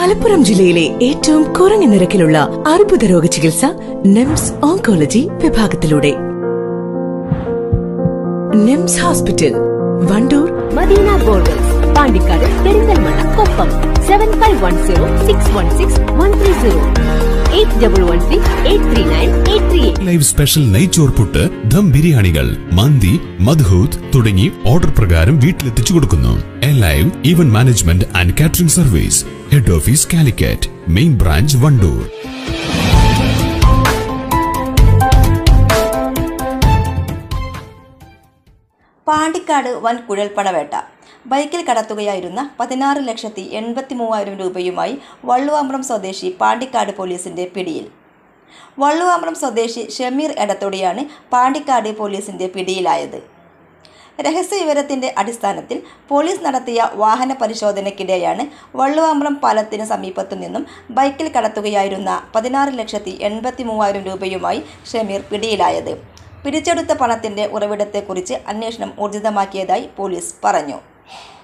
മലപ്പുറം ജില്ലയിലെ ഏറ്റവും കുറഞ്ഞ നിരക്കിലുള്ള അർബുദ രോഗ ചികിത്സ നിംസ് ഓങ്കോളജി വിഭാഗത്തിലൂടെ. NIMS hospital, Wandoor, Madina borders, Pandikkad, Perinthalmanna, Koppam. 7510616130 8113839838. Live special നെയ്ച്ചോർ പുട്ട്, ദം ബിരിയാണികൾ, മന്തി, മദ്ഹൂത്ത് തുടങ്ങി ഓർഡർ പ്രകാരം വീട്ടിലെത്തിച്ചു കൊടുക്കുന്നു. Live event management and catering service. Head office Calicut, main branch Wandoor. Pandikkad വൻ കുഴൽപ്പണവേട്ട. ബൈക്കിൽ കടത്തുകയായിരുന്ന 16,83,000 രൂപയുമായി വള്ളുവാമ്പ്രം സ്വദേശി പാണ്ടിക്കാട് പോലീസിന്റെ പിടിയിൽ. വള്ളുവാമ്പ്രം സ്വദേശി ഷമീർ എടത്തൊടിയാണ് പാണ്ടിക്കാട് പോലീസിന്റെ പിടിയിലായത്. രഹസ്യവിവരത്തിന്റെ അടിസ്ഥാനത്തിൽ പോലീസ് നടത്തിയ വാഹന പരിശോധനയ്ക്കിടെയാണ് വള്ളുവാമ്പ്രം പാലത്തിന് സമീപത്തു നിന്നും ബൈക്കിൽ കടത്തുകയായിരുന്ന 16,83,000 രൂപയുമായി ഷമീർ പിടിയിലായത്. പിടിച്ചെടുത്ത പണത്തിന്റെ ഉറവിടത്തെക്കുറിച്ച് അന്വേഷണം ഊർജിതമാക്കിയതായി പോലീസ് പറഞ്ഞു.